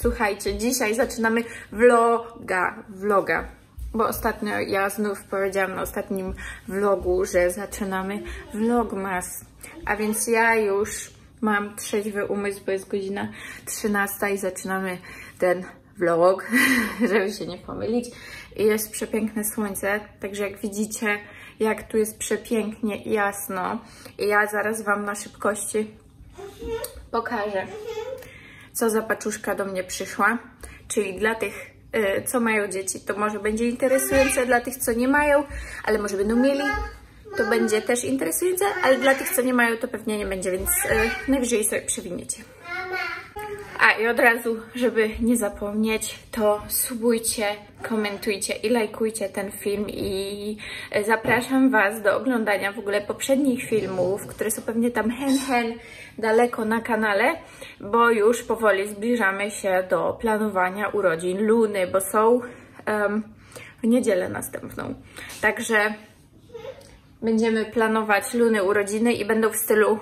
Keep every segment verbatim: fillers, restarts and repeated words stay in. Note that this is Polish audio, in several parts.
Słuchajcie, dzisiaj zaczynamy vloga, vloga, bo ostatnio ja znów powiedziałam na ostatnim vlogu, że zaczynamy vlogmas, a więc ja już mam trzeźwy umysł, bo jest godzina trzynasta i zaczynamy ten vlog, żeby się nie pomylić. I jest przepiękne słońce, także jak widzicie, jak tu jest przepięknie i jasno. I ja zaraz wam na szybkości pokażę, co za paczuszka do mnie przyszła. Czyli dla tych, yy, co mają dzieci, to może będzie interesujące, dla tych, co nie mają, ale może będą mieli, to będzie też interesujące, ale dla tych, co nie mają, to pewnie nie będzie, więc yy, najwyżej sobie przewiniecie. A i od razu, żeby nie zapomnieć, to subujcie, komentujcie i lajkujcie ten film i zapraszam was do oglądania w ogóle poprzednich filmów, które są pewnie tam hen hen daleko na kanale, bo już powoli zbliżamy się do planowania urodzin Luny, bo są um, w niedzielę następną. Także będziemy planować Luny urodziny i będą w stylu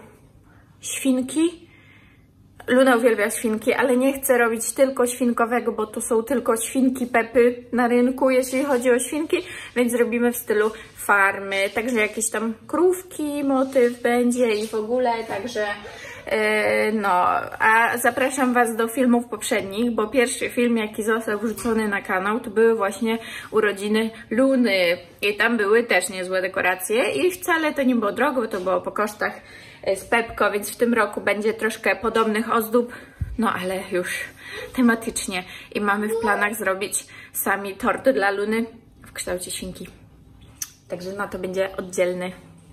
świnki. Luna uwielbia świnki, ale nie chcę robić tylko świnkowego, bo tu są tylko świnki Pepy na rynku, jeśli chodzi o świnki, więc zrobimy w stylu farmy, także jakieś tam krówki, motyw będzie i w ogóle, także yy, no, a zapraszam was do filmów poprzednich, bo pierwszy film, jaki został wrzucony na kanał, to były właśnie urodziny Luny i tam były też niezłe dekoracje i wcale to nie było drogo, bo to było po kosztach z Pepko, więc w tym roku będzie troszkę podobnych ozdób, no ale już tematycznie i mamy w planach zrobić sami tort dla Luny w kształcie świnki. Także na to będzie oddzielny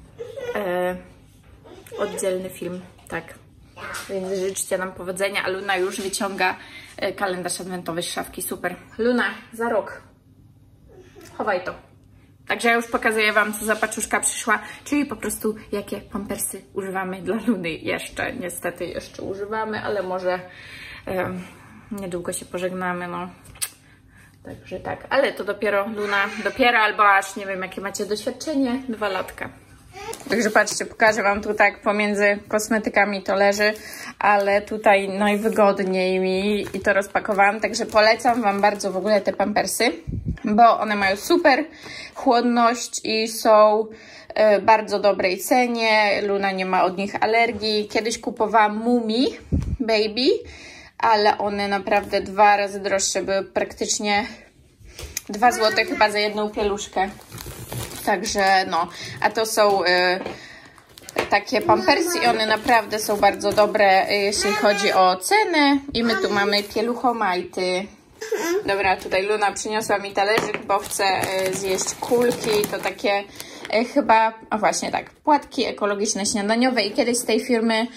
e, oddzielny film, tak. Więc życzcie nam powodzenia, a Luna już wyciąga kalendarz adwentowy z szafki, super. Luna, za rok. Chowaj to. Także ja już pokazuję wam, co za paczuszka przyszła, czyli po prostu jakie pampersy używamy dla Luny jeszcze. Niestety jeszcze używamy, ale może um, niedługo się pożegnamy, no. Także tak, ale to dopiero Luna, dopiero albo aż nie wiem, jakie macie doświadczenie, dwa latka. Także patrzcie, pokażę wam tu tak pomiędzy kosmetykami to leży, ale tutaj najwygodniej mi i to rozpakowałam, także polecam wam bardzo w ogóle te pampersy, bo one mają super chłodność i są y, bardzo dobrej cenie. Luna nie ma od nich alergii. Kiedyś kupowałam Mumi Baby, ale one naprawdę dwa razy droższe były, praktycznie dwa złote chyba za jedną pieluszkę. Także no, a to są y, takie pampersy i one naprawdę są bardzo dobre, y, jeśli chodzi o cenę. I my tu mamy pieluchomajty. Dobra, tutaj Luna przyniosła mi talerzyk, bo chce y, zjeść kulki. To takie y, chyba, a właśnie tak, płatki ekologiczne śniadaniowe. I kiedyś z tej firmy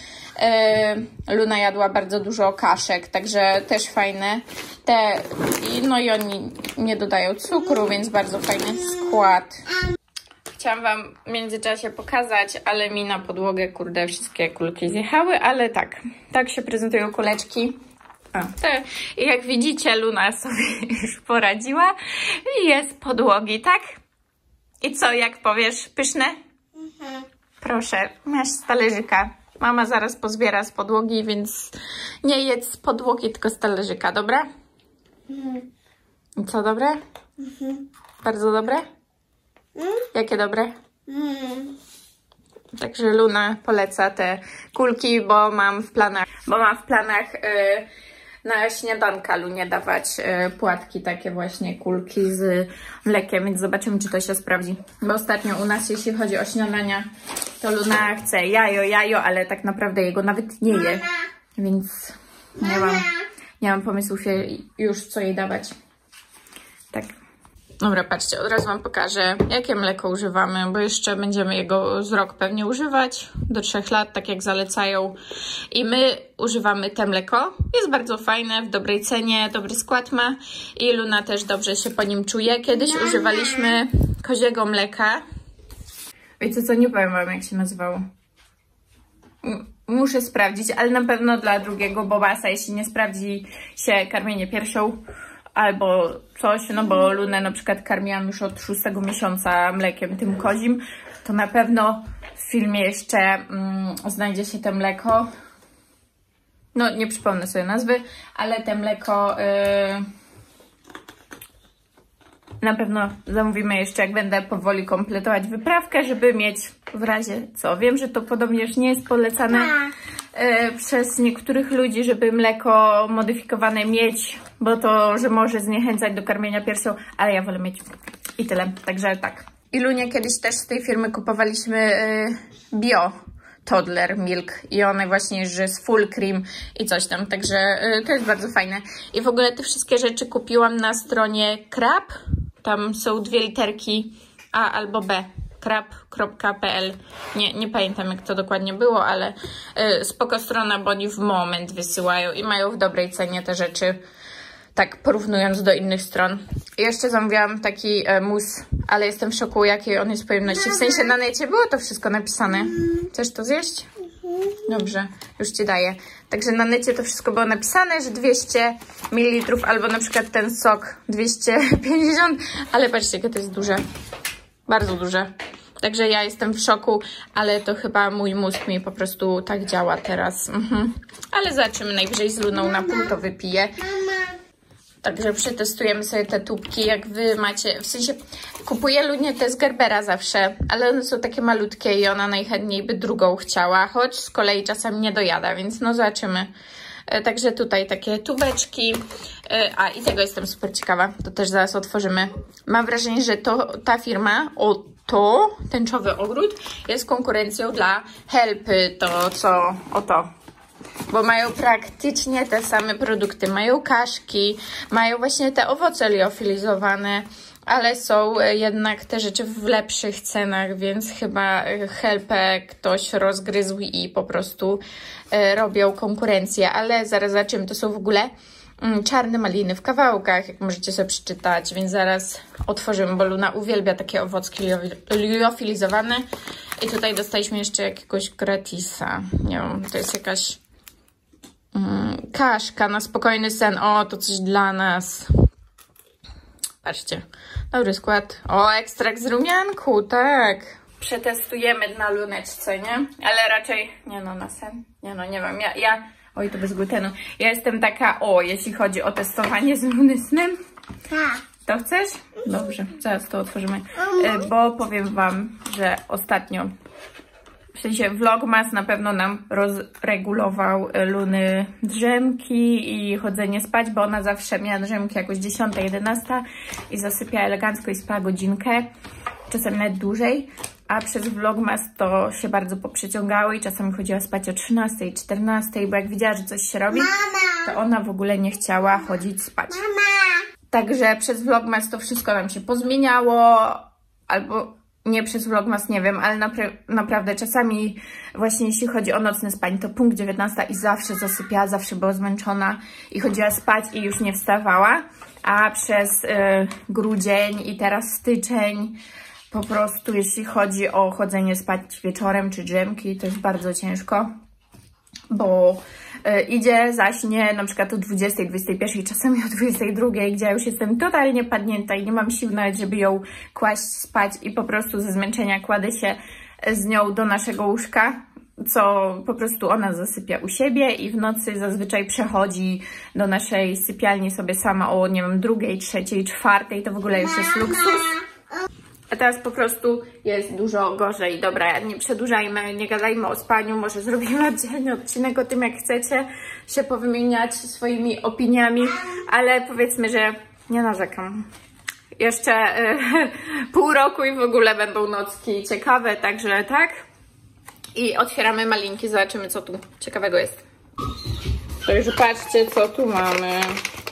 y, Luna jadła bardzo dużo kaszek, także też fajne. Te, i, no i oni nie dodają cukru, więc bardzo fajny skład. Chciałam wam w międzyczasie pokazać, ale mi na podłogę, kurde, wszystkie kulki zjechały, ale tak, tak się prezentują kuleczki. A, te, i jak widzicie, Luna sobie już poradziła i jest podłogi, tak? I co, jak powiesz, pyszne? Mhm. Proszę, masz z talerzyka. Mama zaraz pozbiera z podłogi, więc nie jedz z podłogi, tylko z talerzyka, dobra? Mhm. I co, dobre? Mhm. Bardzo dobre? Mm? Jakie dobre? Mm. Także Luna poleca te kulki, bo mam w planach, bo mam w planach yy, na śniadanka Lunie dawać yy, płatki, takie właśnie kulki z mlekiem, więc zobaczymy, czy to się sprawdzi. Bo ostatnio u nas, jeśli chodzi o śniadania, to Luna chce jajo, jajo, ale tak naprawdę jego nawet nie je, więc nie mam, nie mam pomysłów już, co jej dawać. Tak. Dobra, patrzcie, od razu wam pokażę, jakie mleko używamy, bo jeszcze będziemy jego z rok pewnie używać, do trzech lat, tak jak zalecają. I my używamy te mleko, jest bardzo fajne, w dobrej cenie, dobry skład ma i Luna też dobrze się po nim czuje. Kiedyś używaliśmy koziego mleka. Wiecie co, nie powiem wam, jak się nazywało. Muszę sprawdzić, ale na pewno dla drugiego bobasa, jeśli nie sprawdzi się karmienie piersią, albo coś, no bo Lunę na przykład karmiłam już od szóstego miesiąca mlekiem tym kozim, to na pewno w filmie jeszcze mm, znajdzie się to mleko. No, nie przypomnę sobie nazwy, ale te mleko yy, na pewno zamówimy jeszcze, jak będę powoli kompletować wyprawkę, żeby mieć w razie co. Wiem, że to podobnież nie jest polecane yy, przez niektórych ludzi, żeby mleko modyfikowane mieć, bo to, że może zniechęcać do karmienia piersią, ale ja wolę mieć i tyle. Także tak. Ilunie kiedyś też z tej firmy kupowaliśmy yy, bio toddler milk i one właśnie, że z full cream i coś tam, także yy, to jest bardzo fajne. I w ogóle te wszystkie rzeczy kupiłam na stronie Krab, tam są dwie literki A albo B, krab kropka p l. Nie, nie pamiętam, jak to dokładnie było, ale yy, spoko strona, bo oni w moment wysyłają i mają w dobrej cenie te rzeczy, tak porównując do innych stron. I jeszcze zamówiłam taki e, mus, ale jestem w szoku, jakiej on jest pojemności. W sensie na necie było to wszystko napisane. Chcesz to zjeść? Dobrze, już Ci daję. Także na necie to wszystko było napisane, że dwieście mililitrów, albo na przykład ten sok dwieście pięćdziesiąt, ale patrzcie, jakie to jest duże. Bardzo duże. Także ja jestem w szoku, ale to chyba mój mózg mi po prostu tak działa teraz. Mhm. Ale zobaczymy, najwyżej z Luną na pół to wypiję. Także przetestujemy sobie te tubki, jak wy macie, w sensie kupuję Lunie te z Gerbera zawsze, ale one są takie malutkie i ona najchętniej by drugą chciała, choć z kolei czasem nie dojada, więc no zobaczymy. Także tutaj takie tubeczki, a i tego jestem super ciekawa, to też zaraz otworzymy. Mam wrażenie, że to ta firma, o to, tęczowy ogród, jest konkurencją dla Helpy, to co, o to. Bo mają praktycznie te same produkty, mają kaszki, mają właśnie te owoce liofilizowane, ale są jednak te rzeczy w lepszych cenach, więc chyba Helpę ktoś rozgryzł i po prostu robią konkurencję, ale zaraz zobaczymy, to są w ogóle czarne maliny w kawałkach, jak możecie sobie przeczytać, więc zaraz otworzymy, bo Luna uwielbia takie owocki liofilizowane i tutaj dostaliśmy jeszcze jakiegoś gratisa, nie wiem, to jest jakaś mm, kaszka na spokojny sen, o, to coś dla nas. Patrzcie, dobry skład. O, ekstrakt z rumianku, tak. Przetestujemy na luneczce, nie? Ale raczej, nie no, na sen. Nie no, nie wiem, ja, ja... Oj, to bez glutenu. Ja jestem taka, o, jeśli chodzi o testowanie z lunesnem. Tak. To chcesz? Dobrze, zaraz to otworzymy. Bo powiem wam, że ostatnio, w sensie Vlogmas na pewno nam rozregulował Luny drzemki i chodzenie spać, bo ona zawsze miała drzemki jakoś dziesiąta, jedenasta i zasypia elegancko i spała godzinkę, czasem nawet dłużej, a przez Vlogmas to się bardzo poprzeciągało i czasami chodziła spać o trzynastej, czternastej, bo jak widziała, że coś się robi, to ona w ogóle nie chciała chodzić spać. Także przez Vlogmas to wszystko nam się pozmieniało, albo nie przez Vlogmas, nie wiem, ale napra naprawdę czasami właśnie jeśli chodzi o nocne spanie, to punkt dziewiętnasta i zawsze zasypiała, zawsze była zmęczona i chodziła spać i już nie wstawała, a przez y, grudzień i teraz styczeń po prostu jeśli chodzi o chodzenie spać wieczorem czy drzemki, to jest bardzo ciężko, bo y, idzie, zaśnie na przykład o dwudziestej, dwudziestej pierwszej, czasami o dwudziestej drugiej, gdzie ja już jestem totalnie padnięta i nie mam sił nawet, żeby ją kłaść spać i po prostu ze zmęczenia kładę się z nią do naszego łóżka, co po prostu ona zasypia u siebie i w nocy zazwyczaj przechodzi do naszej sypialni sobie sama o, nie wiem, drugiej, trzeciej, czwartej, to w ogóle już jest luksus. A teraz po prostu jest dużo gorzej. Dobra, nie przedłużajmy, nie gadajmy o spaniu, może zrobimy oddzielny odcinek o tym, jak chcecie się powymieniać swoimi opiniami, ale powiedzmy, że nie narzekam. Jeszcze yy, pół roku i w ogóle będą nocki ciekawe, także tak. I otwieramy malinki, zobaczymy, co tu ciekawego jest. Także patrzcie, co tu mamy.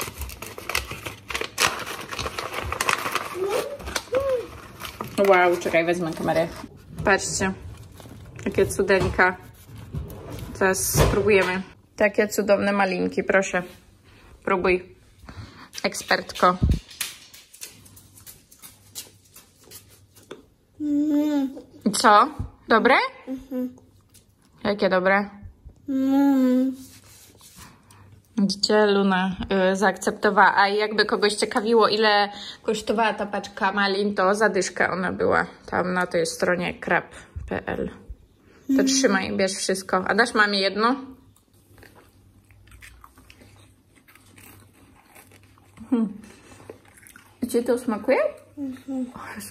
Wow, czekaj, wezmę kamerę. Patrzcie, jakie cudeńka. Zaraz spróbujemy. Takie cudowne malinki, proszę. Próbuj, ekspertko. Mm. Co? Dobre? Mhm. Jakie dobre? Mm. Widzicie, Luna y, zaakceptowała. A jakby kogoś ciekawiło, ile kosztowała ta paczka malin, to zadyszka ona była tam na tej stronie krab kropka p l. To mm. trzymaj, bierz wszystko. A dasz mamie jedno? Mhm. Ci to smakuje? Mhm. O Jezu.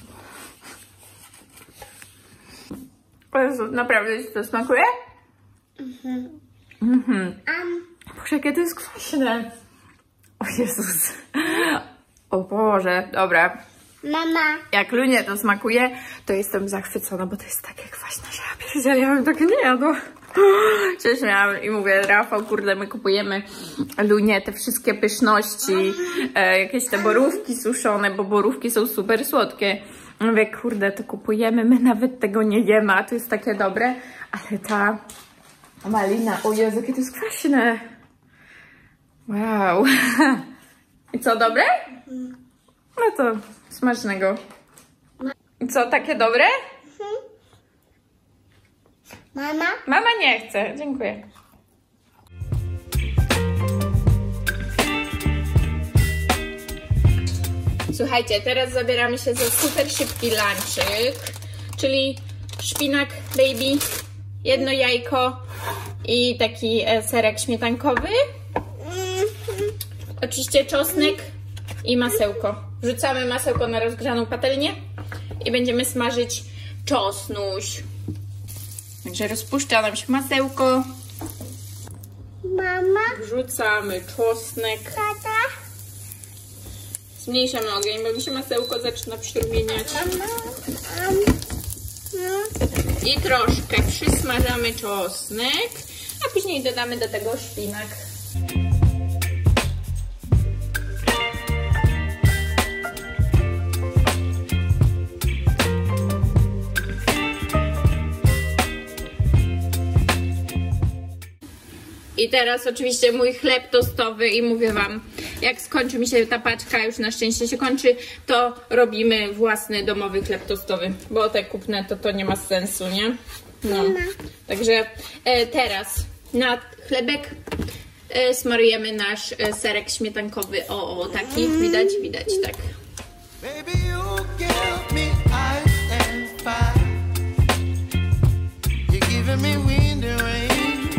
O Jezu, naprawdę Ci to smakuje? Mhm. Mhm. Um. Boże, jakie to jest kwaśne. O Jezus. O Boże, dobra. Mama. Jak Lunie to smakuje, to jestem zachwycona, bo to jest takie kwaśne, że ja pierdzielę, ja bym tak nie jadła. Cześć, miałam i mówię, Rafał, kurde, my kupujemy Lunie te wszystkie pyszności, e, jakieś te borówki suszone, bo borówki są super słodkie. Mówię, kurde, to kupujemy, my nawet tego nie jemy, a to jest takie dobre, ale ta malina, o Jezu, jakie to jest kwaśne. Wow. I co, dobre? No to smacznego. I co, takie dobre? Mama? Mama nie chce, dziękuję. Słuchajcie, teraz zabieramy się za super szybki lunchik, czyli szpinak baby, jedno jajko i taki serek śmietankowy. Oczywiście czosnek i masełko. Wrzucamy masełko na rozgrzaną patelnię i będziemy smażyć czosnuś. Także rozpuszcza nam się masełko. Mama? Wrzucamy czosnek. Tata? Zmniejszamy ogień, bo mi się masełko zaczyna przyrumieniać. I troszkę przysmażamy czosnek, a później dodamy do tego szpinak. I teraz oczywiście mój chleb tostowy i mówię wam, jak skończy mi się ta paczka, już na szczęście się kończy, to robimy własny domowy chleb tostowy, bo te kupne to to nie ma sensu, nie? No. Także e, teraz na chlebek e, smarujemy nasz e, serek śmietankowy, o, o taki, widać, widać, tak. Baby, you give me ice and fire. You're giving me wind and rain.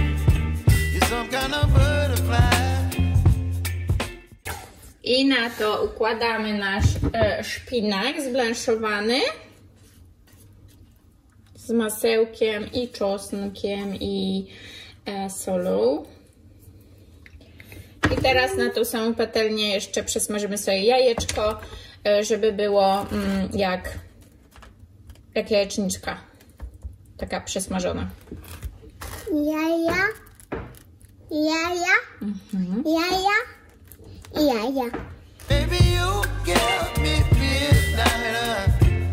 I na to układamy nasz e, szpinak zblanszowany z masełkiem i czosnkiem i e, solą. I teraz na tą samą patelnię jeszcze przesmażymy sobie jajeczko, e, żeby było mm, jak, jak jajeczniczka, taka przesmażona. Jaja. Jaja, mhm. Jaja i jaja. Baby, you give me midnight.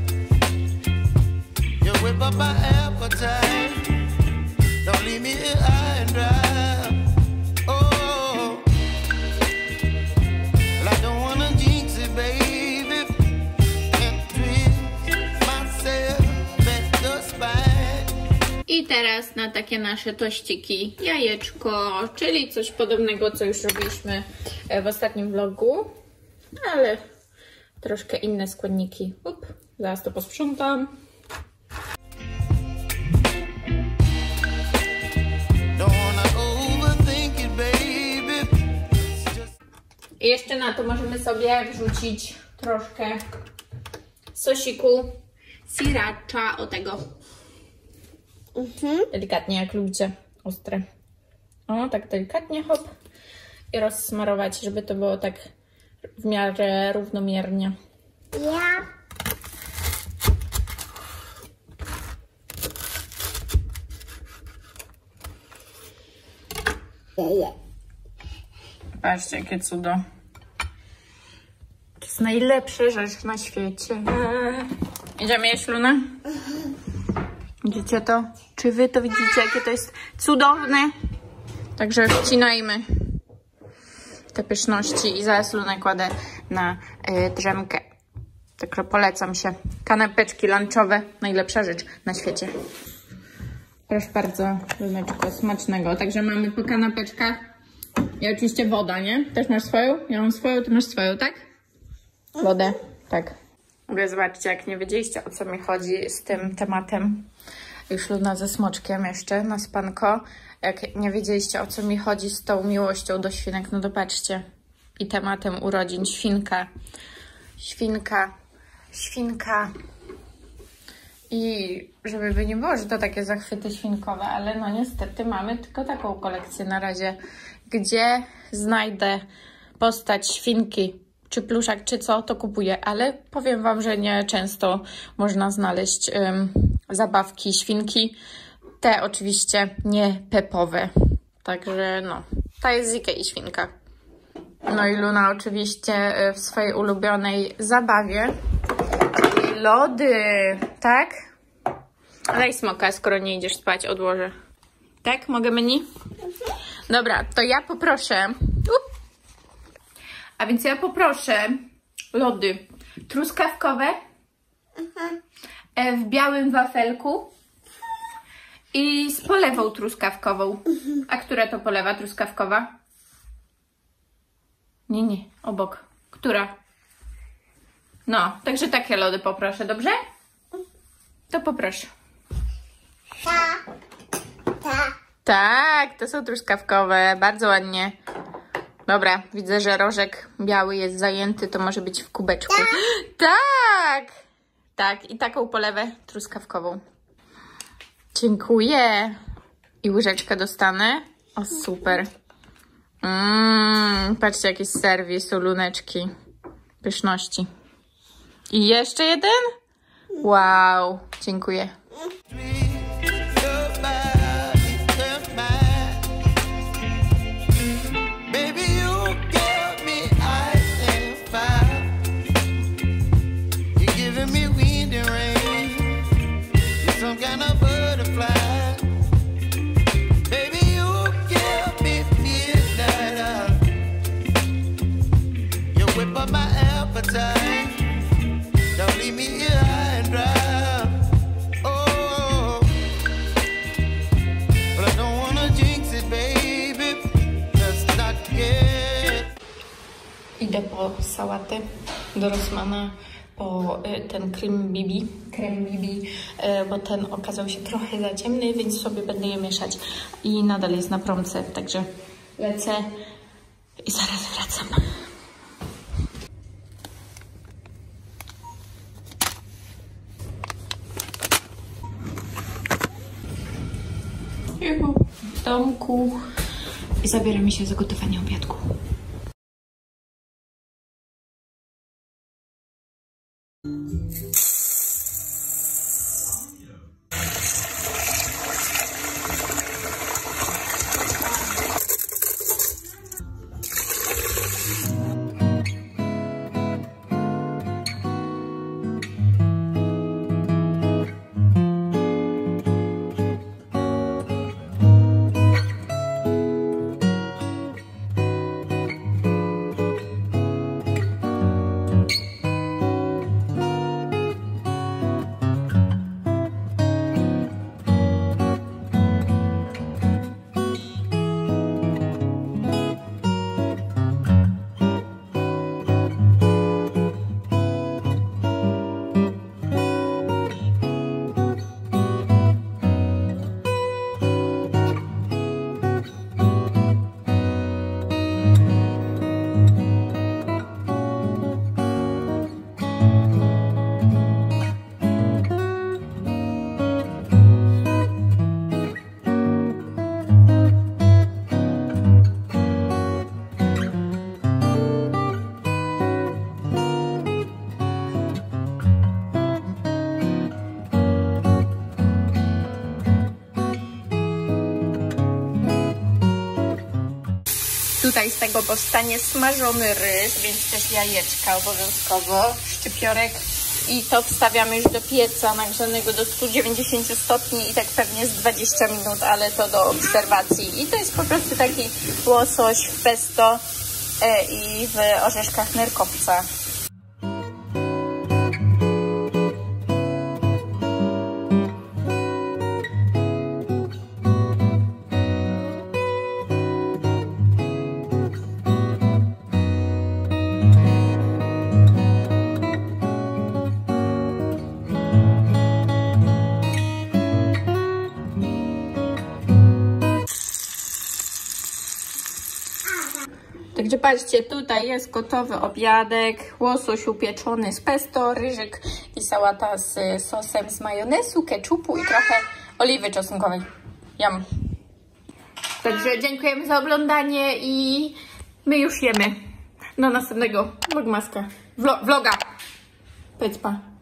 You whip up my appetite. Don't leave me here high and dry. Oh, well, I don't wanna jinx it, baby, and twist myself at the spine. I teraz na takie nasze tościki jajeczko, czyli coś podobnego, co już robiliśmy w ostatnim vlogu, ale troszkę inne składniki. Up, zaraz to posprzątam. I jeszcze na to możemy sobie wrzucić troszkę sosiku sriracha, o tego. Mhm. Delikatnie, jak lubicie, ostre. O, tak delikatnie, hop. I rozsmarować, żeby to było tak w miarę równomiernie. Ja. Patrzcie, jakie cudo. To jest najlepsza rzecz na świecie. Idziemy jeść, Luna? Widzicie to? Czy wy to widzicie, jakie to jest cudowne? Także wcinajmy te pyszności i zaraz Lunę kładę na y, drzemkę. Także polecam się. Kanapeczki lunchowe, najlepsza rzecz na świecie. Proszę bardzo, Luneczko, smacznego. Także mamy po kanapeczkach i oczywiście woda, nie? Też masz swoją? Ja mam swoją, ty masz swoją, tak? Wodę, tak. Mówię, zobaczcie, jak nie wiedzieliście, o co mi chodzi z tym tematem. Już Luna ze smoczkiem jeszcze na spanko. Jak nie wiedzieliście, o co mi chodzi z tą miłością do świnek, no to patrzcie. i tematem urodzin. Świnka, świnka, świnka. I żeby by nie było, że to takie zachwyty świnkowe, ale no niestety mamy tylko taką kolekcję na razie. Gdzie znajdę postać świnki, czy pluszak, czy co, to kupuję, ale powiem wam, że nie często można znaleźć um, zabawki świnki. Te oczywiście nie pepowe. Także no, ta jest z Ikei świnka. No i Luna oczywiście w swojej ulubionej zabawie, czyli lody, tak? Daj smoka, skoro nie idziesz spać, odłożę. Tak? Mogę menu? Dobra, to ja poproszę... Up. A więc ja poproszę lody truskawkowe w białym wafelku i z polewą truskawkową. A która to polewa truskawkowa? Nie, nie, obok. Która? No, także takie lody poproszę, dobrze? To poproszę. Tak. Tak. Tak, to są truskawkowe, bardzo ładnie. Dobra, widzę, że rożek biały jest zajęty, to może być w kubeczku. Tak! Tak, tak i taką polewę truskawkową. Dziękuję. I łyżeczkę dostanę. O, super. Mmm, patrzcie, jaki serwis, są luneczki. Pyszności. I jeszcze jeden? Wow, dziękuję. Idę po sałatę do Rossmana, po y, ten krem bibi, krem bibi, y, bo ten okazał się trochę za ciemny, więc sobie będę je mieszać i nadal jest na promce, także lecę i zaraz wracam. Juhu, w domku i zabieramy się za gotowanie obiadku. Tutaj z tego powstanie smażony ryż, więc też jajeczka obowiązkowo, szczypiorek i to wstawiamy już do pieca nagrzanego do stu dziewięćdziesięciu stopni i tak pewnie z dwadzieścia minut, ale to do obserwacji. I to jest po prostu taki łosoś w pesto e, i w orzeszkach nerkowca. Także patrzcie, tutaj jest gotowy obiadek, łosoś upieczony z pesto, ryżyk i sałata z sosem z majonezu, ketchupu i trochę oliwy czosnkowej. Jam. Także dziękujemy za oglądanie i my już jemy. Do następnego vlogmaska. Vlo vloga. Powiedz pa.